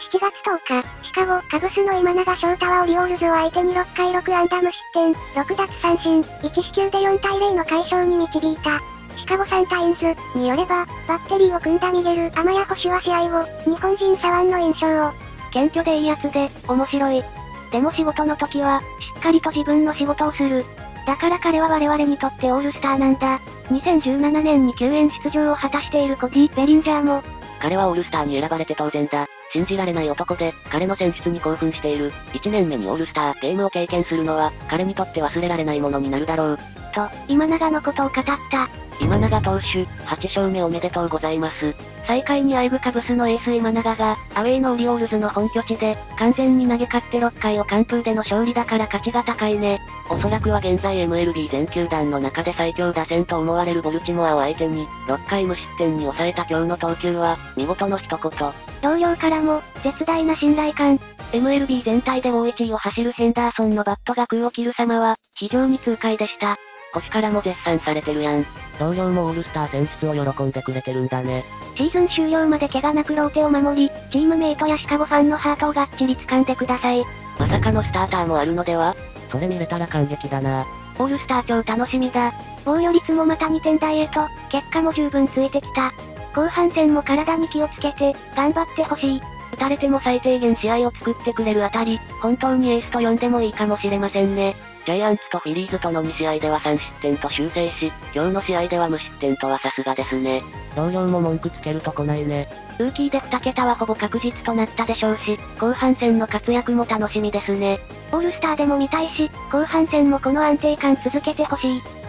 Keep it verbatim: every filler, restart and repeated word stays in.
しちがつとおか、シカゴ、カブスの今永昇太はオリオールズを相手にろっかいろくあんだ無失点、ろくだつさんしん、いちしきゅうでよんたいゼロの快勝に導いた。シカゴサンタインズによれば、バッテリーを組んだミゲル・アマヤ捕手は試合後、日本人左腕の印象を、謙虚でいいやつで、面白い。でも仕事の時は、しっかりと自分の仕事をする。だから彼は我々にとってオールスターなんだ。にせんじゅうななねんに救援出場を果たしているコディ・ベリンジャーも、 彼はオールスターに選ばれて当然だ。信じられない男で、彼の選出に興奮している。いちねんめにオールスターゲームを経験するのは、彼にとって忘れられないものになるだろう。 と、今永のことを語った。 今永投手、はちしょうめおめでとうございます。 最下位にあえぐカブスのエース今永が、アウェイのオリオールズの本拠地で、完全に投げ勝ってろっかいを完封での勝利だから価値が高いね。 おそらくは現在 エムエルビー 全球団の中で最強打線と思われるボルチモアを相手に、ろっかい無失点に抑えた今日の投球は、見事の一言。 同僚からも、絶大な信頼感。 エムエルビー 全体で大いちいを走るヘンダーソンのバットが空を切る様は、非常に痛快でした。星からも絶賛されてるやん。同僚もオールスター選出を喜んでくれてるんだね。 シーズン終了まで怪我なくローテを守り、チームメイトやシカゴファンのハートをがっちり掴んでください。 まさかのスターターもあるのでは？それ見れたら感激だな。 オールスター超楽しみだ。防御率もまたにてん台へと、結果も十分ついてきた。後半戦も体に気をつけて、頑張ってほしい。 打たれても最低限試合を作ってくれるあたり、本当にエースと呼んでもいいかもしれませんね。ジャイアンツとフィリーズとのにしあいではさんしってんと修正し、今日の試合では無失点とはさすがですね。同僚も文句つけるとこないね。 ルーキーでにけたはほぼ確実となったでしょうし、後半戦の活躍も楽しみですね。オールスターでも見たいし、後半戦もこの安定感続けてほしい。